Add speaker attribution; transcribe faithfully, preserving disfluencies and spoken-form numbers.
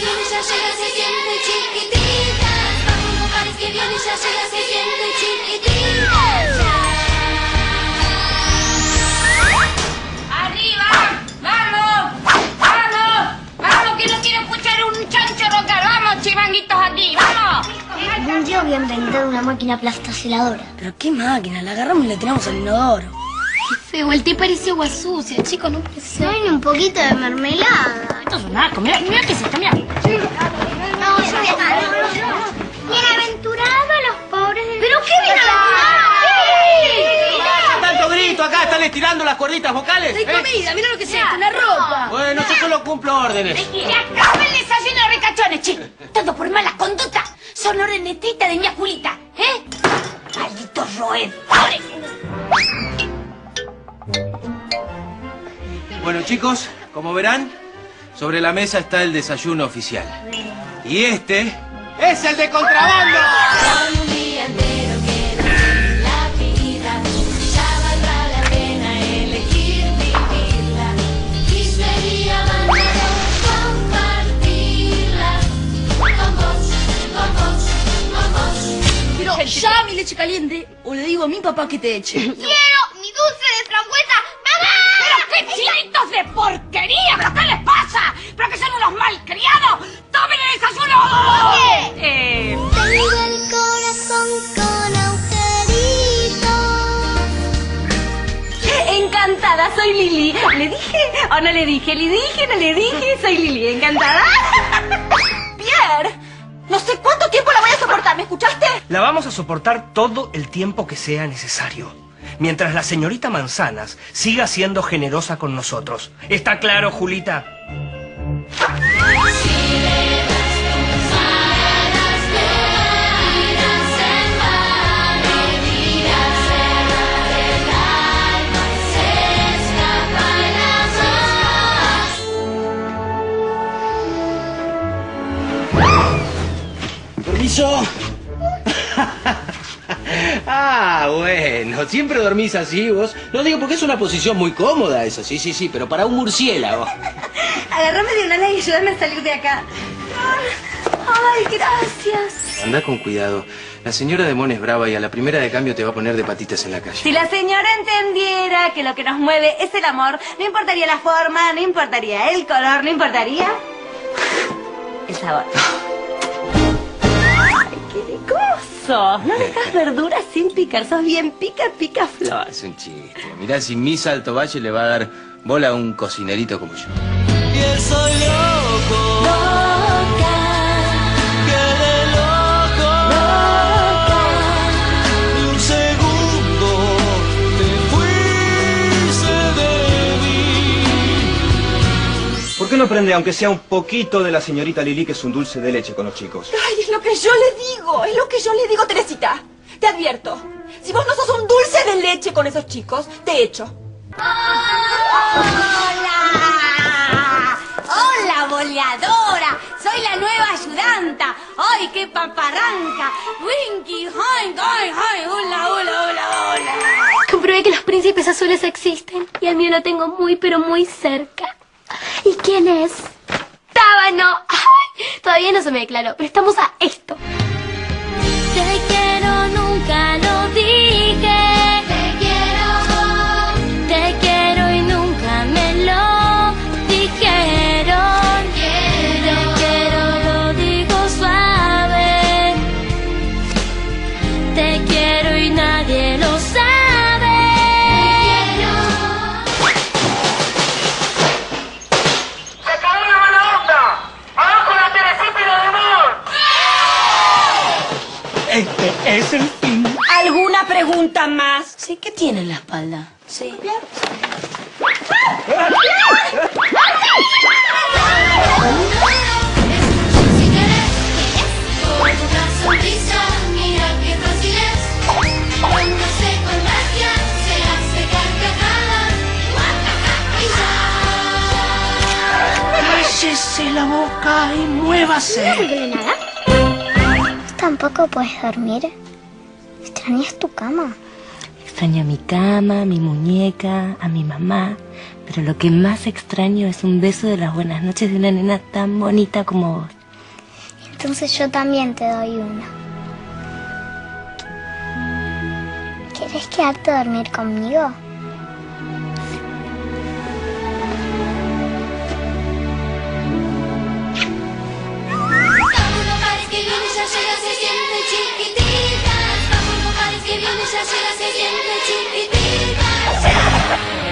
Speaker 1: viene ya llega, se siente chiquitita. Vamos, Paris que viene ya llega, se siente chiquitita.
Speaker 2: ¡Arriba! ¡Vamos! ¡Vamos! ¡Vamos que no quiero escuchar un chancho rocar! ¡Vamos, chimanguitos aquí! ¡Vamos!
Speaker 3: Un día voy a inventar una máquina aplastaceladora.
Speaker 4: ¿Pero qué máquina? La agarramos y la tiramos al inodoro.
Speaker 3: Qué feo, el té parece agua sucia, chicos, no puede ser. No hay ni un poquito de mermelada.
Speaker 2: Esto es un asco. Mira, mira qué es esto, mira.
Speaker 3: No, yo voy acá. Bienaventurados los pobres de... ¿Pero qué bienaventurados? ¿Qué?
Speaker 5: Tanto grito acá, están estirando las cuerditas vocales.
Speaker 4: Hay comida, mira lo que es esto, una ropa.
Speaker 5: Bueno, yo solo cumplo órdenes.
Speaker 2: ¡Se acaba el desayuno de ricachones, chicos! Todo por mala conducta. Son orenetitas de mi Julita, ¿eh? ¡Malditos roedores!
Speaker 5: Bueno, chicos, como verán, sobre la mesa está el desayuno oficial. Y este es el de contrabando.
Speaker 1: Con un día entero quiero vivir la vida. Ya valdrá la pena elegir vivirla. Y sería bárbaro compartirla. Con vos, con vos, con vos.
Speaker 4: Pero ya mi leche caliente, o le digo a mi papá que te eche.
Speaker 3: ¡Quiero mi dulce de frambuesa! ¡Mamá!
Speaker 2: ¡Pero qué chinitos de porquería! ¿Pero qué les pasa? ¿Pero que son unos malcriados? ¡Tomen el desayuno!
Speaker 3: ¿Qué?
Speaker 2: Eh...
Speaker 3: Tengo el corazón con agujeritos.
Speaker 2: Encantada, soy Lili. ¿Le dije o no le dije? ¿Le dije o no le dije? Soy Lili, ¿encantada? Pierre, no sé cuánto tiempo la voy a soportar, ¿me escuchaste?
Speaker 6: La vamos a soportar todo el tiempo que sea necesario, mientras la señorita Manzanas siga siendo generosa con nosotros. ¿Está claro, Julita?
Speaker 5: ¿Permiso? Ah, bueno, siempre dormís así vos. No digo porque es una posición muy cómoda esa, sí, sí, sí, pero para un murciélago.
Speaker 4: Agárrame de una ala y ayúdame a salir de acá. Ay, gracias.
Speaker 5: Anda con cuidado. La señora de Mon es brava y a la primera de cambio te va a poner de patitas en la calle.
Speaker 2: Si la señora entendiera que lo que nos mueve es el amor, no importaría la forma, no importaría el color, no importaría el sabor. ¡Ay, qué ricoso! No dejas verduras sin picar, sos bien pica, pica, flor.
Speaker 5: Es un chiste. Mirá, si mi Salto Valle le va a dar bola a un cocinerito como yo.
Speaker 1: Y él soy loco. Loca. Quedé loco. Loca.
Speaker 7: Y un segundo te fuiste de mí.
Speaker 6: ¿Por qué no aprende, aunque sea un poquito, de la señorita Lili, que es un dulce de leche con los chicos?
Speaker 2: Ay, es lo que yo le digo, es lo que yo le digo, Teresita. Te advierto, si vos no sos un dulce de leche con esos chicos, te echo.
Speaker 3: ¡Hola! ¡Hola, boleadora! Soy la nueva ayudanta. ¡Ay, qué paparranca! ¡Winky! ¡Ay, ay, ay! ¡Hola, hola, hola, hola!
Speaker 8: Comprobé que los príncipes azules existen y al mío lo tengo muy, pero muy cerca. ¿Y quién es? ¡Tábano! ¡Ay! Todavía no se me declaró, pero estamos a esto.
Speaker 3: Te quiero, nunca lo dije. Te quiero. Te quiero y nunca me lo dijeron. Te quiero, lo digo suave. Te quiero y nadie lo sabe. Te quiero.
Speaker 7: ¡Se acabó la mala onda! ¡Abajo la Teresita y la demás!
Speaker 6: Este es el fin.
Speaker 2: ¿Alguna pregunta más?
Speaker 4: Sí, ¿qué tiene en la espalda? Sí.
Speaker 1: Si querés, con una sonrisa, mira qué fácil es. Cuando se contagia, se hace carcajada. Y ya.
Speaker 6: Cállese la boca y muévase.
Speaker 3: ¿No duele nada? ¿Tampoco puedes dormir? ¿Extrañas tu cama?
Speaker 4: Extraño mi cama, mi muñeca, a mi mamá. Pero lo que más extraño es un beso de las buenas noches de una nena tan bonita como vos.
Speaker 8: Entonces yo también te doy uno. ¿Querés quedarte a dormir conmigo?
Speaker 1: Vamos, no pares que viene, ya llega, se siente chiquititas. Vamos, no pares que viene, ya llega, se siente chiquititas.